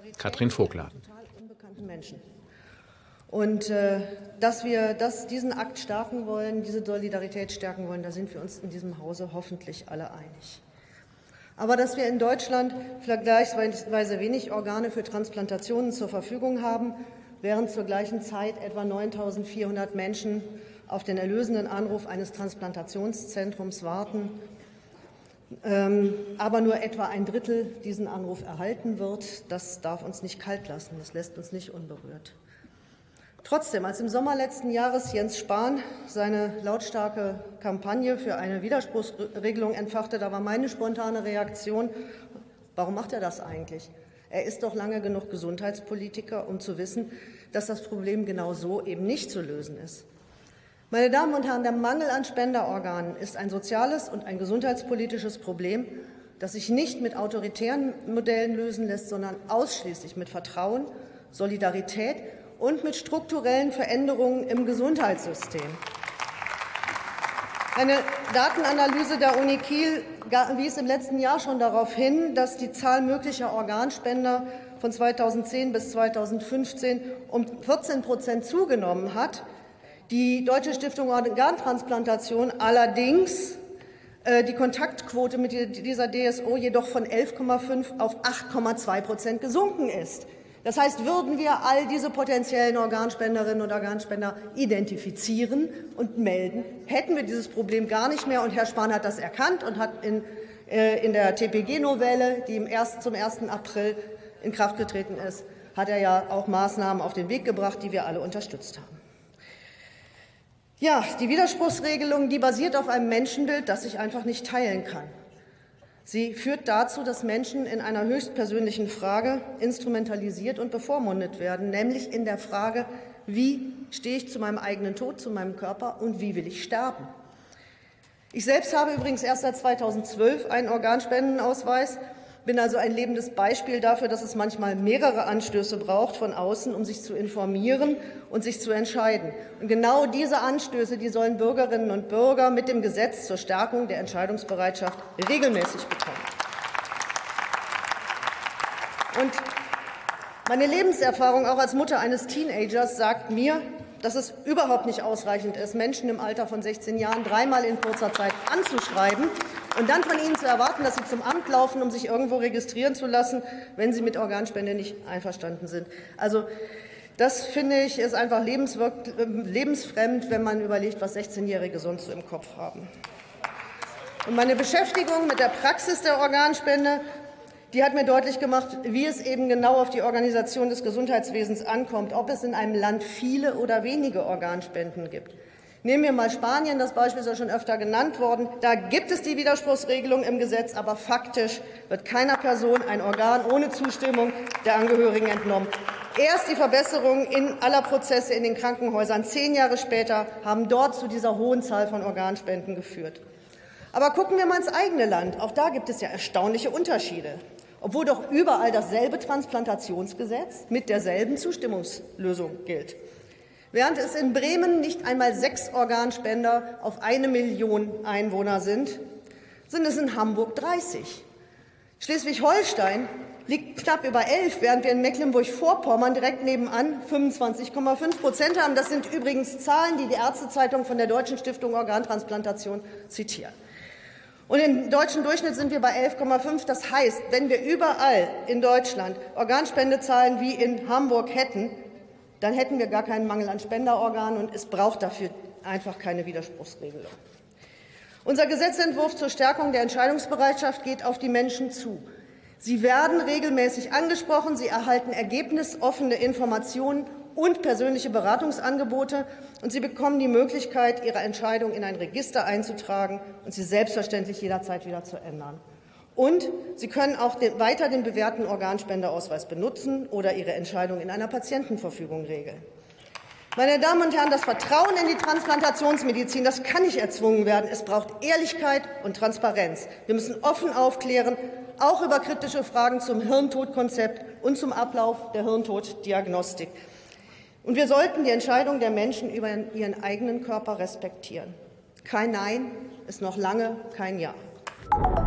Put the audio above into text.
Katrin Vogladen. Und dass wir diesen Akt stärken wollen, diese Solidarität stärken wollen, da sind wir uns in diesem Hause hoffentlich alle einig. Aber dass wir in Deutschland vergleichsweise wenig Organe für Transplantationen zur Verfügung haben, während zur gleichen Zeit etwa 9.400 Menschen auf den erlösenden Anruf eines Transplantationszentrums warten, aber nur etwa ein Drittel diesen Anruf erhalten wird, das darf uns nicht kalt lassen, das lässt uns nicht unberührt. Trotzdem, als im Sommer letzten Jahres Jens Spahn seine lautstarke Kampagne für eine Widerspruchsregelung entfachte, da war meine spontane Reaktion: Warum macht er das eigentlich? Er ist doch lange genug Gesundheitspolitiker, um zu wissen, dass das Problem genau so eben nicht zu lösen ist. Meine Damen und Herren, der Mangel an Spenderorganen ist ein soziales und ein gesundheitspolitisches Problem, das sich nicht mit autoritären Modellen lösen lässt, sondern ausschließlich mit Vertrauen, Solidarität und mit strukturellen Veränderungen im Gesundheitssystem. Eine Datenanalyse der Uni Kiel wies im letzten Jahr schon darauf hin, dass die Zahl möglicher Organspender von 2010 bis 2015 um 14% zugenommen hat. Die Deutsche Stiftung Organtransplantation allerdings die Kontaktquote mit dieser DSO jedoch von 11,5 auf 8,2% gesunken ist. Das heißt, würden wir all diese potenziellen Organspenderinnen und Organspender identifizieren und melden, hätten wir dieses Problem gar nicht mehr. Und Herr Spahn hat das erkannt und hat in der TPG-Novelle, die zum 1. April in Kraft getreten ist, hat er ja auch Maßnahmen auf den Weg gebracht, die wir alle unterstützt haben. Ja, die Widerspruchsregelung, die basiert auf einem Menschenbild, das ich einfach nicht teilen kann. Sie führt dazu, dass Menschen in einer höchstpersönlichen Frage instrumentalisiert und bevormundet werden, nämlich in der Frage, wie stehe ich zu meinem eigenen Tod, zu meinem Körper und wie will ich sterben. Ich selbst habe übrigens erst seit 2012 einen Organspendenausweis, bin also ein lebendes Beispiel dafür, dass es manchmal mehrere Anstöße braucht von außen, um sich zu informieren und sich zu entscheiden. Und genau diese Anstöße, die sollen Bürgerinnen und Bürger mit dem Gesetz zur Stärkung der Entscheidungsbereitschaft regelmäßig bekommen. Und meine Lebenserfahrung auch als Mutter eines Teenagers sagt mir, dass es überhaupt nicht ausreichend ist, Menschen im Alter von 16 Jahren dreimal in kurzer Zeit anzuschreiben und dann von ihnen zu erwarten, dass sie zum Amt laufen, um sich irgendwo registrieren zu lassen, wenn sie mit Organspende nicht einverstanden sind. Also das, finde ich, ist einfach lebensfremd, wenn man überlegt, was 16-Jährige sonst so im Kopf haben. Und meine Beschäftigung mit der Praxis der Organspende, die hat mir deutlich gemacht, wie es eben genau auf die Organisation des Gesundheitswesens ankommt, ob es in einem Land viele oder wenige Organspenden gibt. Nehmen wir mal Spanien, das Beispiel ist ja schon öfter genannt worden. Da gibt es die Widerspruchsregelung im Gesetz, aber faktisch wird keiner Person ein Organ ohne Zustimmung der Angehörigen entnommen. Erst die Verbesserung aller Prozesse in den Krankenhäusern 10 Jahre später haben dort zu dieser hohen Zahl von Organspenden geführt. Aber gucken wir mal ins eigene Land. Auch da gibt es ja erstaunliche Unterschiede. Obwohl doch überall dasselbe Transplantationsgesetz mit derselben Zustimmungslösung gilt. Während es in Bremen nicht einmal 6 Organspender auf 1 Million Einwohner sind, sind es in Hamburg 30. Schleswig-Holstein liegt knapp über 11, während wir in Mecklenburg-Vorpommern direkt nebenan 25,5% haben. Das sind übrigens Zahlen, die die Ärztezeitung von der Deutschen Stiftung Organtransplantation zitiert. Und im deutschen Durchschnitt sind wir bei 11,5. Das heißt, wenn wir überall in Deutschland Organspendezahlen wie in Hamburg hätten, dann hätten wir gar keinen Mangel an Spenderorganen, und es braucht dafür einfach keine Widerspruchsregelung. Unser Gesetzentwurf zur Stärkung der Entscheidungsbereitschaft geht auf die Menschen zu. Sie werden regelmäßig angesprochen, sie erhalten ergebnisoffene Informationen und persönliche Beratungsangebote, und sie bekommen die Möglichkeit, ihre Entscheidung in ein Register einzutragen und sie selbstverständlich jederzeit wieder zu ändern. Und sie können auch weiter den bewährten Organspendeausweis benutzen oder ihre Entscheidung in einer Patientenverfügung regeln. Meine Damen und Herren, das Vertrauen in die Transplantationsmedizin, das kann nicht erzwungen werden. Es braucht Ehrlichkeit und Transparenz. Wir müssen offen aufklären, auch über kritische Fragen zum Hirntodkonzept und zum Ablauf der Hirntoddiagnostik. Und wir sollten die Entscheidung der Menschen über ihren eigenen Körper respektieren. Kein Nein ist noch lange kein Ja.